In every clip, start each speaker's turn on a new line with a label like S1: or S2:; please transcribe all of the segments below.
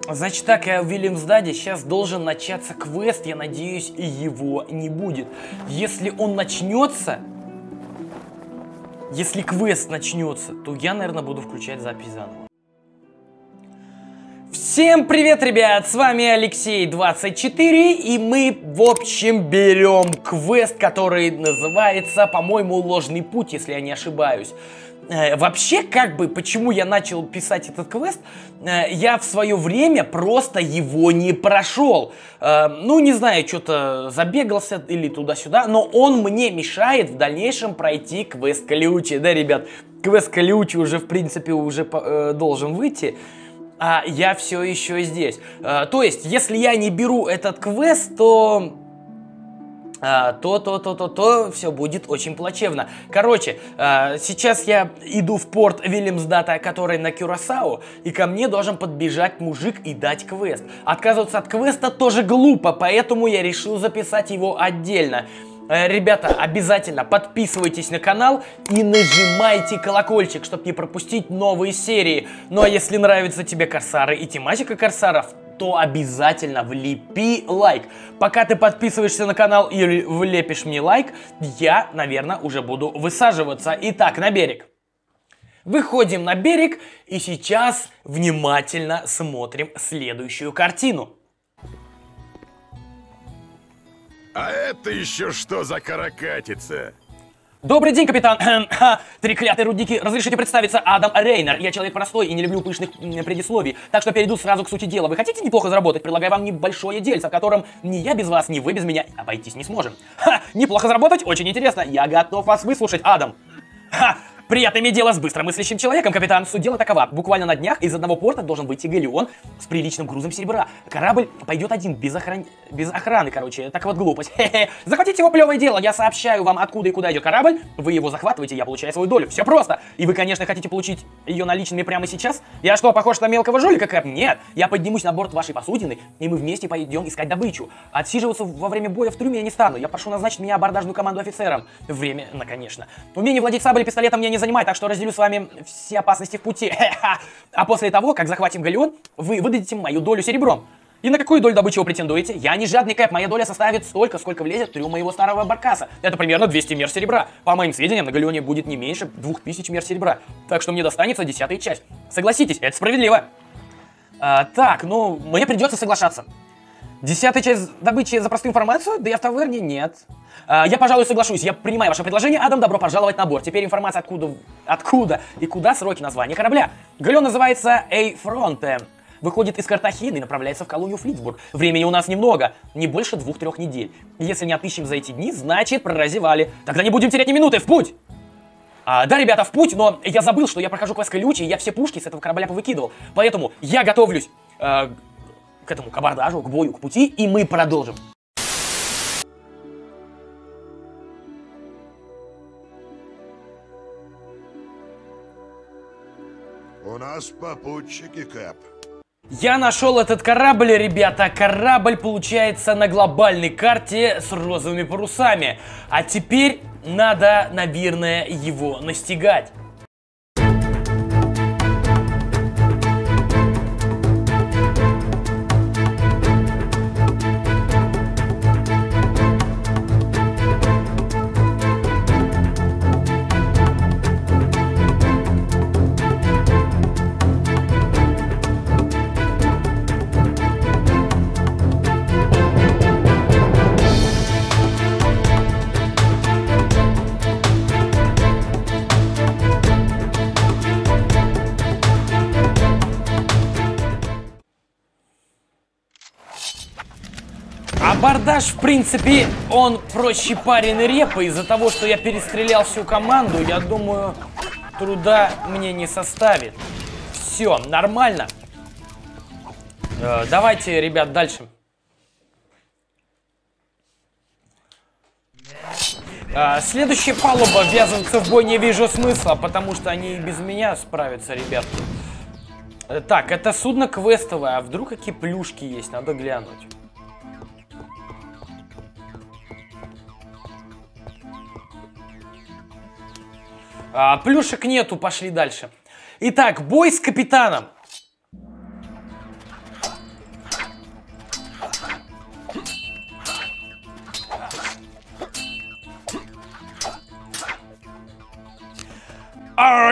S1: Значит так, в Вильямсдаде сейчас должен начаться квест, я надеюсь, его не будет. Если он начнется, если квест начнется, то я, наверное, буду включать запись заново. Всем привет, ребят, с вами Алексей24, и мы, в общем, берем квест, который называется, по-моему, «Ложный путь», если я не ошибаюсь. Вообще, почему я начал писать этот квест, я в свое время просто его не прошел. Ну, не знаю, что-то забегался или туда-сюда, но он мне мешает в дальнейшем пройти квест Колючий. Да, ребят, квест Колючий уже, в принципе, уже должен выйти, а я все еще здесь. То есть, если я не беру этот квест, то все будет очень плачевно. Короче, сейчас я иду в порт Вильямсдада, который на Кюрасао, и ко мне должен подбежать мужик и дать квест. Отказываться от квеста тоже глупо, поэтому я решил записать его отдельно. Ребята, обязательно подписывайтесь на канал и нажимайте колокольчик, чтобы не пропустить новые серии. Ну а если нравятся тебе корсары и тематика корсаров, то обязательно влепи лайк. Пока ты подписываешься на канал и влепишь мне лайк, я, наверное, уже буду высаживаться. Итак, на берег. Выходим на берег и сейчас внимательно смотрим следующую картину.
S2: А это еще что за каракатица?
S1: Добрый день, капитан. Треклятые рудники. Разрешите представиться, Адам Рейнер. Я человек простой и не люблю пышных предисловий, так что перейду сразу к сути дела. Вы хотите неплохо заработать? Предлагаю вам небольшое дельце, в котором ни я без вас, ни вы без меня обойтись не сможем. Неплохо заработать? Очень интересно. Я готов вас выслушать, Адам. Приятно иметь дело с быстромыслящим человеком, капитан. Суть дела такова. Буквально на днях из одного порта должен выйти галеон с приличным грузом серебра. Корабль пойдет один, без охраны, короче. Так вот глупость. Захватите его, плевое дело. Я сообщаю вам, откуда и куда идет корабль. Вы его захватываете, я получаю свою долю. Все просто. И вы, конечно, хотите получить ее наличными прямо сейчас? Я что, похож на мелкого жулика, Кэп? Нет. Я поднимусь на борт вашей посудины, и мы вместе пойдем искать добычу. Отсиживаться во время боя в трюме я не стану. Я прошу назначить меня абордажную команду офицером. Временно, конечно. Умение владеть саблей и пистолетом мне не занимать, так что разделю с вами все опасности в пути. А после того, как захватим галеон, вы выдадите мою долю серебром. И на какую долю добычи вы претендуете? Я не жадный, Кэп, моя доля составит столько, сколько влезет в трюм моего старого баркаса. Это примерно 200 мер серебра. По моим сведениям, на галеоне будет не меньше 2000 мер серебра. Так что мне достанется 10-я часть. Согласитесь, это справедливо. Так, ну, мне придется соглашаться. 10-я часть добычи за простую информацию? Да я в таверне? Нет. Я, пожалуй, соглашусь. Я принимаю ваше предложение. Адам, добро пожаловать на борт. Теперь информация, откуда и куда сроки названия корабля. Галеон называется Эйфронте. Выходит из Картахены и направляется в колонию Флитсбург. Времени у нас немного, не больше 2-3 недель. Если не отыщем за эти дни, значит прозевали. Тогда не будем терять ни минуты, в путь! Да, ребята, в путь, но я забыл, что я прохожу квест Колючий, и я все пушки с этого корабля повыкидывал. Поэтому я готовлюсь к этому, к абордажу, к бою, к пути, и мы продолжим.
S2: У нас попутчики, Кэп.
S1: Я нашел этот корабль, ребята. Корабль получается на глобальной карте с розовыми парусами. А теперь надо, наверное, его настигать. Абордаж, в принципе, он проще пареной репы. Из-за того, что я перестрелял всю команду, я думаю, труда мне не составит. Все, нормально. Давайте, ребят, дальше. Следующая палуба. Ввязываться в бой не вижу смысла, потому что они и без меня справятся, ребятки. Так, это судно квестовое. А вдруг какие плюшки есть? Надо глянуть. Плюшек нету, пошли дальше. Итак, бой с капитаном.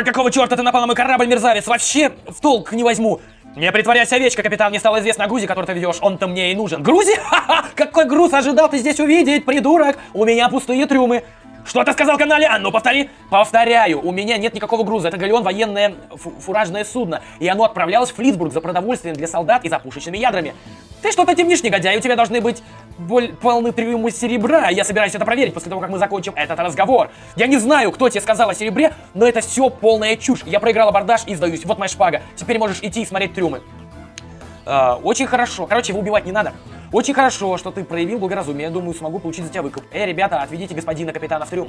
S1: какого черта ты напал на мой корабль, мерзавец? Вообще в толк не возьму. Не притворяйся, овечка, капитан. Мне стало известно о грузе, который ты везешь. Он-то мне и нужен. Грузе? Ха-ха! Какой груз ожидал ты здесь увидеть, придурок? У меня пустые трюмы. Что ты сказал, канале? А ну повтори. Повторяю, у меня нет никакого груза. Это галеон, военное фуражное судно. И оно отправлялось в Флисбург за продовольствием для солдат и за пушечными ядрами. Ты что-то темнишь, негодяй. У тебя должны быть полны трюмы серебра. Я собираюсь это проверить после того, как мы закончим этот разговор. Я не знаю, кто тебе сказал о серебре, но это все полная чушь. Я проиграл абордаж и сдаюсь. Вот моя шпага. Теперь можешь идти и смотреть трюмы. Очень хорошо. Короче, его убивать не надо. Очень хорошо, что ты проявил благоразумие. Я думаю, смогу получить за тебя выкуп. Ребята, отведите господина капитана в трюм.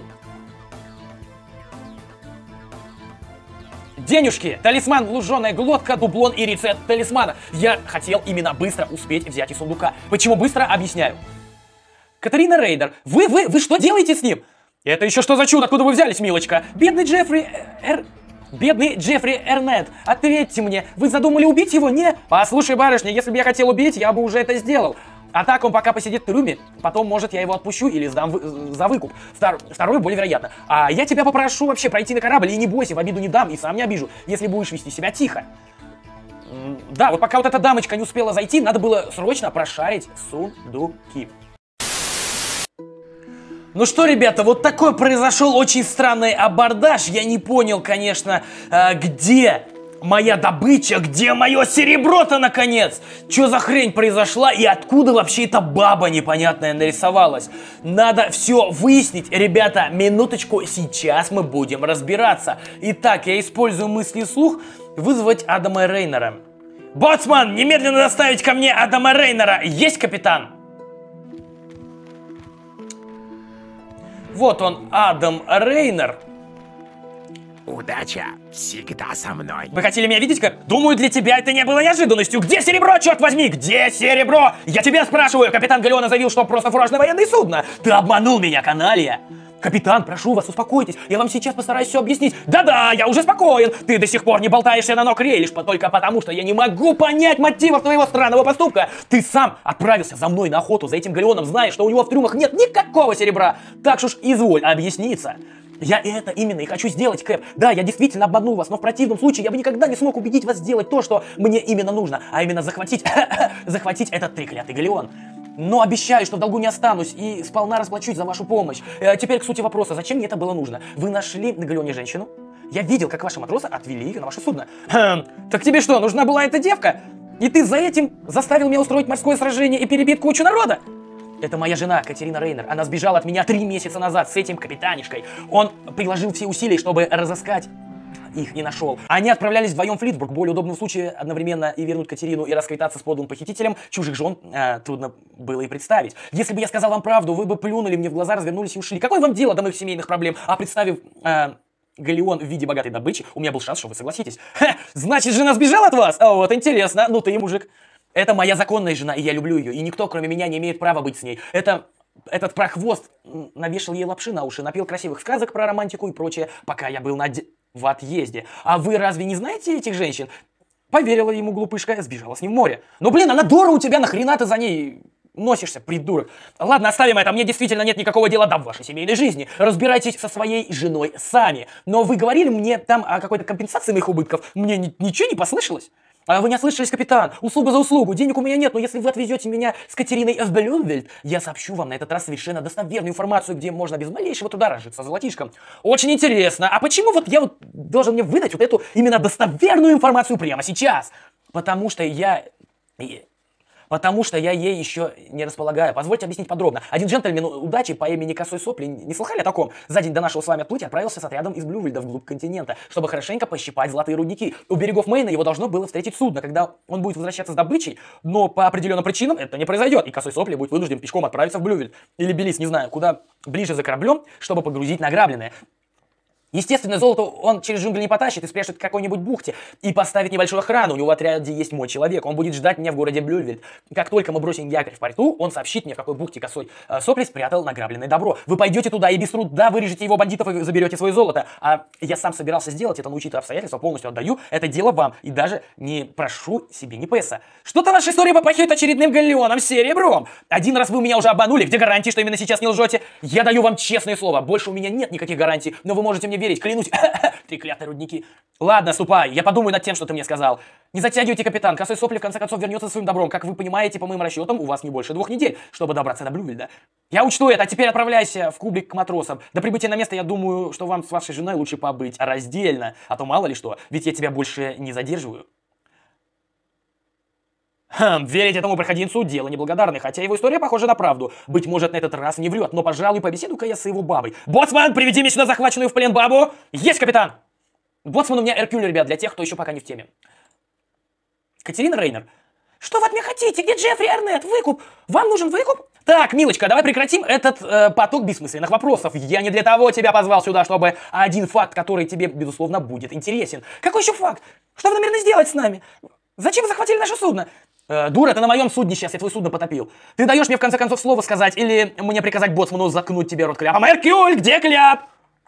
S1: Денежки, талисман, луженая глотка, дублон и рецепт талисмана. Я хотел именно быстро успеть взять из сундука. Почему быстро? Объясняю. Катарина Рейдер, вы что делаете с ним? Это еще что за чудо? Откуда вы взялись, милочка? Бедный Джеффри Эрнет, ответьте мне, вы задумали убить его, не? Послушай, барышня, если бы я хотел убить, я бы уже это сделал. А так он пока посидит в трюме, потом, может, я его отпущу или сдам за выкуп. Второе более вероятно. А я тебя попрошу вообще пройти на корабль, и не бойся, в обиду не дам, и сам не обижу, если будешь вести себя тихо. Да, вот пока вот эта дамочка не успела зайти, надо было срочно прошарить сундуки. Ну что, ребята, вот такой произошел очень странный абордаж. Я не понял, конечно, где моя добыча, где мое серебро-то, наконец? Что за хрень произошла и откуда вообще эта баба непонятная нарисовалась? Надо все выяснить. Ребята, минуточку, сейчас мы будем разбираться. Итак, я использую мысли вслух, вызвать Адама Рейнера. Боцман, немедленно доставить ко мне Адама Рейнера. Есть, капитан? Вот он, Адам Рейнер.
S3: Удача всегда со мной.
S1: Вы хотели меня видеть, как? Думаю, для тебя это не было неожиданностью. Где серебро, черт возьми? Где серебро? Я тебя спрашиваю. Капитан Галеона заявил, что просто фуражное военное судно. Ты обманул меня, каналья. Капитан, прошу вас, успокойтесь. Я вам сейчас постараюсь все объяснить. Да-да, я уже спокоен. Ты до сих пор не болтаешься на ног релишь, только потому, что я не могу понять мотивов твоего странного поступка. Ты сам отправился за мной на охоту за этим галеоном, зная, что у него в трюмах нет никакого серебра. Так уж изволь объясниться. Я это именно и хочу сделать, Кэп. Да, я действительно обманул вас, но в противном случае я бы никогда не смог убедить вас сделать то, что мне именно нужно, а именно захватить этот треклятый галеон. Но обещаю, что в долгу не останусь и сполна расплачусь за вашу помощь. Теперь к сути вопроса, зачем мне это было нужно? Вы нашли на галеоне женщину? Я видел, как ваши матросы отвели ее на ваше судно. Так тебе что, нужна была эта девка? И ты за этим заставил меня устроить морское сражение и перебить кучу народа? Это моя жена, Катерина Рейнер. Она сбежала от меня 3 месяца назад с этим капитанишкой. Он приложил все усилия, чтобы разыскать. Их не нашел. Они отправлялись вдвоем в Флисбург. Более удобном случае одновременно и вернуть Катерину, и расквитаться с подлым похитителем чужих жен трудно было и представить. Если бы я сказал вам правду, вы бы плюнули мне в глаза, развернулись и ушли. Какое вам дело до моих семейных проблем? А представив галеон в виде богатой добычи, у меня был шанс, что вы согласитесь. Значит, жена сбежала от вас? Вот интересно. Ну ты, мужик. Это моя законная жена, и я люблю ее. И никто, кроме меня, не имеет права быть с ней. Этот прохвост навешал ей лапши на уши, напел красивых сказок про романтику и прочее, пока я был в отъезде. А вы разве не знаете этих женщин? Поверила ему глупышка, сбежала с ним в море. Ну блин, она дура у тебя, нахрена ты за ней носишься, придурок? Ладно, оставим это, мне действительно нет никакого дела до вашей семейной жизни. Разбирайтесь со своей женой сами. Но вы говорили мне там о какой-то компенсации моих убытков. Мне ничего не послышалось? А вы не ослышались, капитан? Услуга за услугу. Денег у меня нет, но если вы отвезете меня с Катериной в Блюмвельд, я сообщу вам на этот раз совершенно достоверную информацию, где можно без малейшего труда разжиться золотишком. Очень интересно. А почему я должен мне выдать вот эту именно достоверную информацию прямо сейчас? Потому что я ей еще не располагаю. Позвольте объяснить подробно. Один джентльмен удачи по имени Косой Сопли, не слыхали о таком? За день до нашего с вами отплытия отправился с отрядом из Блювельда вглубь континента, чтобы хорошенько пощипать золотые рудники. У берегов Мэйна его должно было встретить судно, когда он будет возвращаться с добычей, но по определенным причинам это не произойдет, и Косой Сопли будет вынужден пешком отправиться в Блювельд. Или Белиз, не знаю, куда ближе за кораблем, чтобы погрузить награбленное. Естественно, золото он через джунгли не потащит и спрячет в какой-нибудь бухте и поставит небольшую охрану. У него в отряде есть мой человек. Он будет ждать меня в городе Блювельд. Как только мы бросим якорь в порту, он сообщит мне, в какой бухте Косой Сопли спрятал награбленное добро. Вы пойдете туда и без труда вырежете его бандитов и заберете свое золото. А я сам собирался сделать это, но учитывая обстоятельства, полностью отдаю это дело вам. И даже не прошу себе ни песа. Что-то ваша история попахивает очередным галеоном с серебром. Один раз вы меня уже обманули. Где гарантии, что именно сейчас не лжете? Я даю вам честное слово. Больше у меня нет никаких гарантий, но вы можете мне верить верить, клянусь. Треклятые рудники. Ладно, ступай, я подумаю над тем, что ты мне сказал. Не затягивайте, капитан, косой сопли в конце концов вернется своим добром. Как вы понимаете, по моим расчетам, у вас не больше 2 недель, чтобы добраться до Блювельда. Я учту это, а теперь отправляйся в кубрик к матросам. До прибытия на место я думаю, что вам с вашей женой лучше побыть раздельно, а то мало ли что, ведь я тебя больше не задерживаю. Верить этому проходимцу – дело неблагодарное, хотя его история похожа на правду. Быть может, на этот раз не врет, но, пожалуй, побеседую-ка я с его бабой. Боцман, приведи мне сюда захваченную в плен бабу! Есть, капитан! Боцман у меня Эркюль, ребят, для тех, кто еще пока не в теме. Катерина Рейнер. Что вы от меня хотите? Где Джеффри Эрнет? Выкуп? Вам нужен выкуп? Так, милочка, давай прекратим этот поток бессмысленных вопросов. Я не для того тебя позвал сюда, чтобы один факт, который тебе, безусловно, будет интересен. Какой еще факт? Что вы намерены сделать с нами? Зачем вы захватили наше судно? Дура, ты на моем судне сейчас, я твое судно потопил. Ты даешь мне в конце концов слово сказать, или мне приказать боцману заткнуть тебе рот кляпом? Эркюль, где кляп?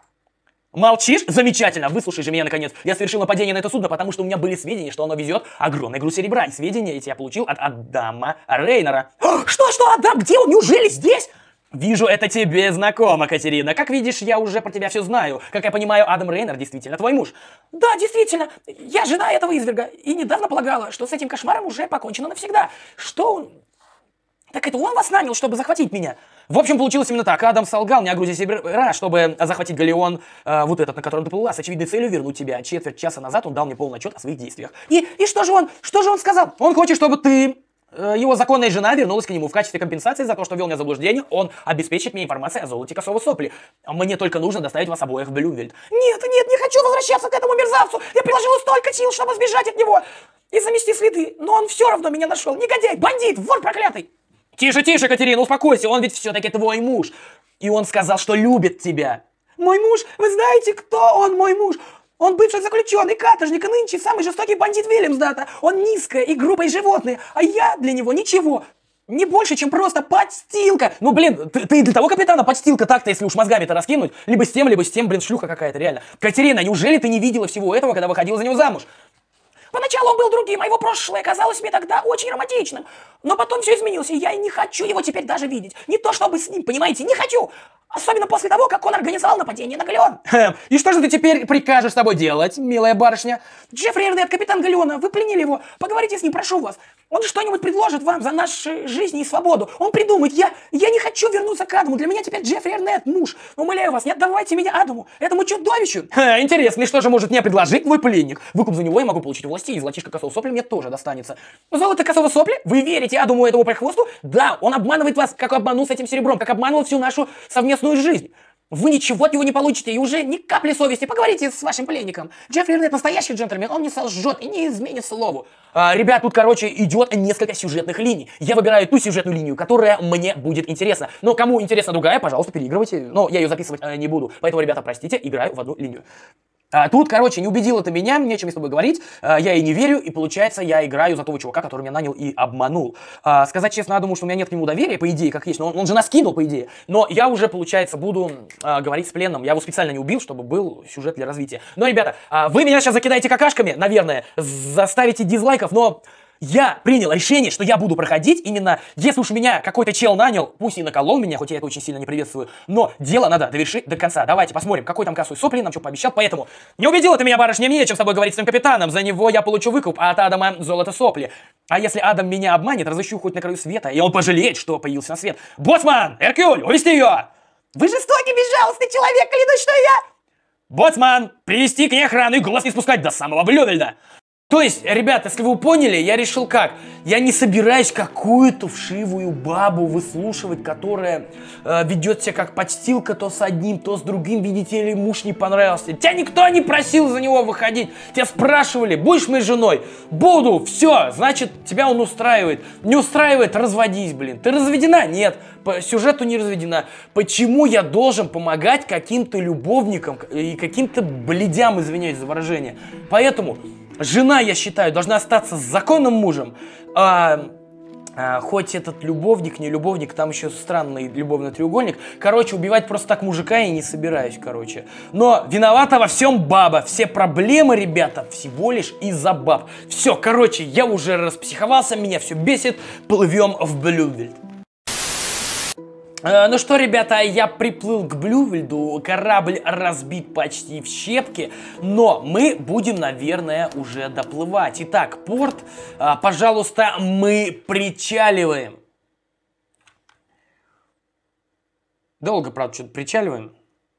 S1: Молчишь? Замечательно, выслушай же меня наконец. Я совершил нападение на это судно, потому что у меня были сведения, что оно везет огромный груз серебра. И сведения эти я получил от Адама Рейнера. Что, Адам? Где он? Неужели здесь? Вижу, это тебе знакомо, Катерина. Как видишь, я уже про тебя все знаю. Как я понимаю, Адам Рейнер действительно твой муж. Да, действительно. Я жена этого изверга. И недавно полагала, что с этим кошмаром уже покончено навсегда. Что он... Так это он вас нанял, чтобы захватить меня? В общем, получилось именно так. Адам солгал мне о грузе серебра, чтобы захватить галеон, вот этот, на котором ты плыла, с очевидной целью вернуть тебя. Четверть часа назад он дал мне полный отчет о своих действиях. И что же он сказал? Он хочет, чтобы ты... Его законная жена вернулась к нему в качестве компенсации за то, что ввел меня в заблуждение. Он обеспечит мне информацией о золоте косого сопли. Мне только нужно доставить вас обоих в Блювельд. Нет, не хочу возвращаться к этому мерзавцу. Я приложил столько сил, чтобы сбежать от него и замести следы. Но он все равно меня нашел. Негодяй, бандит, вор проклятый. Тише, Катерина, успокойся. Он ведь все-таки твой муж. И он сказал, что любит тебя. Мой муж? Вы знаете, кто он, мой муж? Он бывший заключенный, каторжник, и нынче самый жестокий бандит Вильямсдата. Он низкое и грубое животное, а я для него ничего. Не больше, чем просто подстилка. Ну, блин, ты для того капитана подстилка так-то, если уж мозгами-то раскинуть. Либо с тем, блин, шлюха какая-то, реально. Катерина, неужели ты не видела всего этого, когда выходила за него замуж? Поначалу он был другим, а его прошлое казалось мне тогда очень романтичным. Но потом все изменилось, и я и не хочу его теперь даже видеть. Не то чтобы с ним, понимаете, не хочу. Особенно после того, как он организовал нападение на галеон. И что же ты теперь прикажешь с тобой делать, милая барышня? Джеффри Эрнет, капитан галеона, вы пленили его. Поговорите с ним, прошу вас. Он что-нибудь предложит вам за наши жизни и свободу. Он придумает. Я не хочу вернуться к Адаму. Для меня теперь Джеффри Эрнет муж. Умоляю вас, не отдавайте меня Адаму, этому чудовищу. Интересно, и что же может мне предложить твой пленник? Выкуп за него я могу получить у властей, и золотишко косого сопли мне тоже достанется. Золото косого сопли? Вы верите Адаму этому прохвосту? Да, он обманывает вас, как обманул с этим серебром, как обманывал всю нашу совместную жизнь. Вы ничего от него не получите, и уже ни капли совести. Поговорите с вашим пленником. Джеффри Эрнет настоящий джентльмен, он не солжет и не изменит слову. Ребят, тут, короче, идет несколько сюжетных линий. Я выбираю ту сюжетную линию, которая мне будет интересна. Но кому интересна другая, пожалуйста, переигрывайте. Но я ее записывать не буду. Поэтому, ребята, простите, играю в одну линию. Тут, короче, не убедил это меня, нечем с тобой говорить, я ей не верю, и получается, я играю за того чувака, который меня нанял и обманул. Сказать честно, я думаю, что у меня нет к нему доверия, по идее, как есть, но он же нас кинул, по идее. Но я уже, получается, буду говорить с пленным, я его специально не убил, чтобы был сюжет для развития. Но, ребята, вы меня сейчас закидаете какашками, наверное, заставите дизлайков, но... Я принял решение, что я буду проходить именно, если уж меня какой-то чел нанял, пусть и наколол меня, хоть я это очень сильно не приветствую, но дело надо довершить до конца. Давайте посмотрим, какой там косой сопли нам что пообещал, поэтому не убедила ты меня, барышня, мне, чем с тобой говорить с своим капитаном, за него я получу выкуп, а от Адама золото сопли. А если Адам меня обманет, разыщу хоть на краю света, и он пожалеет, что появился на свет. Боцман, Эркюль, увести ее! Вы жестокий, безжалостный человек, клянусь, что я... Боцман, привести к ней охрану и глаз не спускать до самого Блювельда. То есть, ребят, если вы поняли, я решил как? Я не собираюсь какую-то вшивую бабу выслушивать, которая ведет себя как подстилка то с одним, то с другим, видите ли, муж не понравился. Тебя никто не просил за него выходить. Тебя спрашивали, будешь моей женой? Буду, все, значит, тебя он устраивает. Не устраивает, разводись, блин. Ты разведена? Нет. По сюжету не разведена. Почему я должен помогать каким-то любовникам и каким-то блядям, извиняюсь за выражение? Поэтому... Жена, я считаю, должна остаться с законным мужем. Хоть этот любовник, не любовник, там еще странный любовный треугольник. Короче, убивать просто так мужика я не собираюсь, короче. Но виновата во всем баба. Все проблемы, ребята, всего лишь из-за баб. Все, короче, я уже распсиховался, меня все бесит. Плывем в Блювельд. Ну что, ребята, я приплыл к Блювельду, корабль разбит почти в щепки, но мы будем, наверное, уже доплывать. Итак, порт, пожалуйста, мы причаливаем. Долго, правда, что-то причаливаем.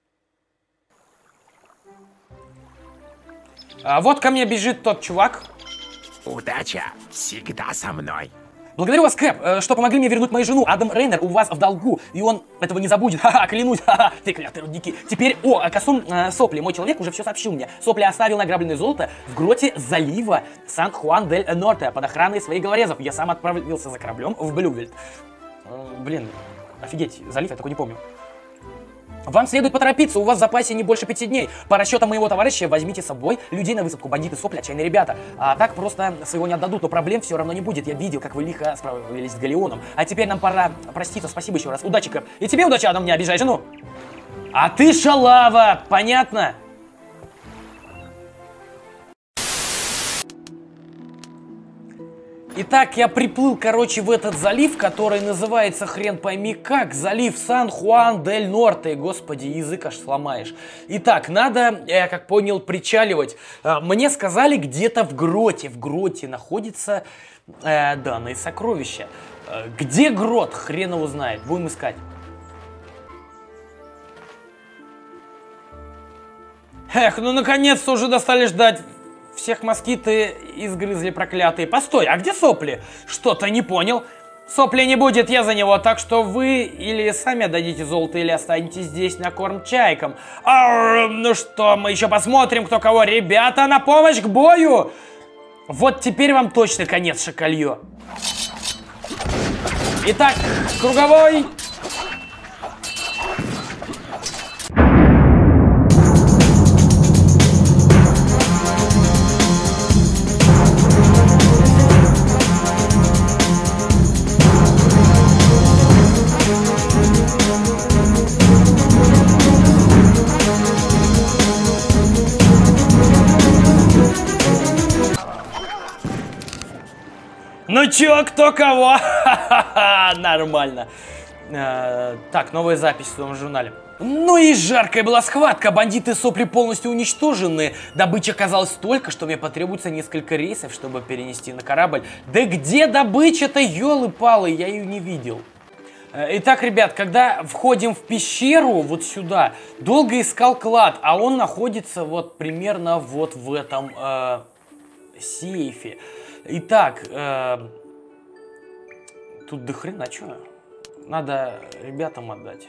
S1: Вот ко мне бежит тот чувак.
S3: Удача всегда со мной.
S1: Благодарю вас, Кэп, что помогли мне вернуть мою жену. Адам Рейнер у вас в долгу, и он этого не забудет. Ха-ха, клянусь, ха-ха, треклятые рудники. Теперь, косум Сопли. Мой человек уже все сообщил мне. Сопли оставил награбленное золото в гроте залива Сан-Хуан-дель-Норте под охраной своих головорезов. Я сам отправился за кораблем в Блювельд. Блин, офигеть, залив я такой не помню. Вам следует поторопиться, у вас в запасе не больше 5 дней. По расчетам моего товарища, возьмите с собой людей на высадку. Бандиты, сопли, отчаянные ребята. А так просто своего не отдадут, но проблем все равно не будет. Я видел, как вы лихо справились с Галеоном. А теперь нам пора проститься. Спасибо еще раз. Удачи, Кэп. И тебе удачи, Адам, не обижай жену. А ты шалава, понятно? Итак, я приплыл, короче, в этот залив, который называется хрен пойми как. Залив Сан-Хуан-дель-Норте. Господи, язык аж сломаешь. Итак, надо, я как понял, причаливать. Мне сказали, где-то в гроте находится данное сокровище. Где грот? Хрен его знает. Будем искать. Эх, ну наконец-то уже достали ждать. Всех москиты изгрызли проклятые. Постой, а где Сопли? Что-то не понял. Сопли не будет, я за него. Так что вы или сами отдадите золото, или останетесь здесь на корм чайкам. Ну что, мы еще посмотрим, кто кого. Ребята, на помощь к бою! Вот теперь вам точно конец, шакалье. Итак, круговой. Ну чё, кто кого? Нормально. Так, новая запись в своем журнале. Ну и жаркая была схватка. Бандиты Сопли полностью уничтожены. Добычи оказалось столько, что мне потребуется несколько рейсов, чтобы перенести на корабль. Да где добыча-то, ёлы-палы, я ее не видел. Итак, ребят, когда входим в пещеру, вот сюда, долго искал клад, а он находится вот примерно вот в этом сейфе. Итак, тут до хрена чё? Надо ребятам отдать.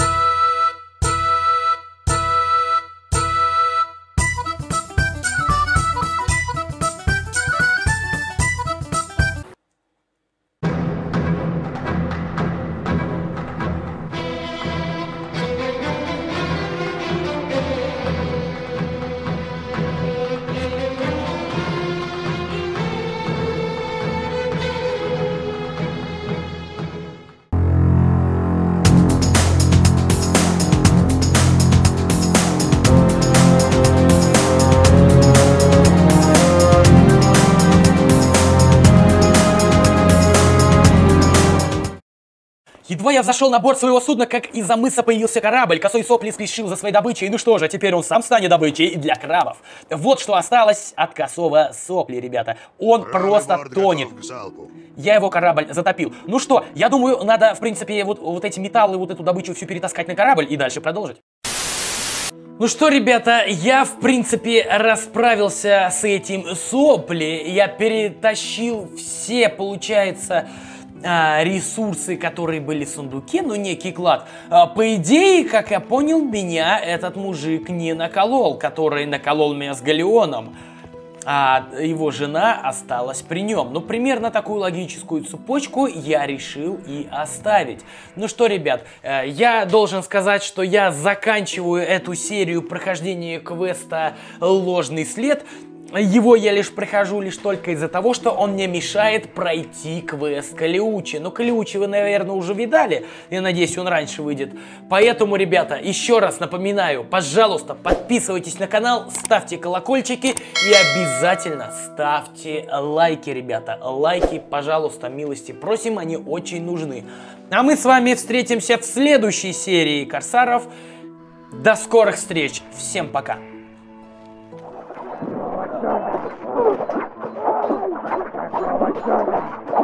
S1: Едва я взошел на борт своего судна, как из-за мыса появился корабль. Косой Сопли спешил за своей добычей. Ну что же, теперь он сам станет добычей для крабов. Вот что осталось от Косого Сопли, ребята. Он просто тонет. Я его корабль затопил. Ну что, я думаю, надо, в принципе, вот эти металлы, вот эту добычу всю перетаскать на корабль и дальше продолжить. Ну что, ребята, я, в принципе, расправился с этим Сопли. Я перетащил все, получается, ресурсы, которые были в сундуке, но некий клад. По идее, как я понял, меня этот мужик не наколол, который наколол меня с Галеоном. А его жена осталась при нем. Ну, примерно такую логическую цепочку я решил и оставить. Ну что, ребят, я должен сказать, что я заканчиваю эту серию прохождения квеста «Ложный след». Его я лишь прохожу лишь только из-за того, что он мне мешает пройти квест Калиучи. Но Калиучи вы, наверное, уже видали. Я надеюсь, он раньше выйдет. Поэтому, ребята, еще раз напоминаю, пожалуйста, подписывайтесь на канал, ставьте колокольчики и обязательно ставьте лайки, ребята. Лайки, пожалуйста, милости просим, они очень нужны. А мы с вами встретимся в следующей серии Корсаров. До скорых встреч. Всем пока.
S4: Давай,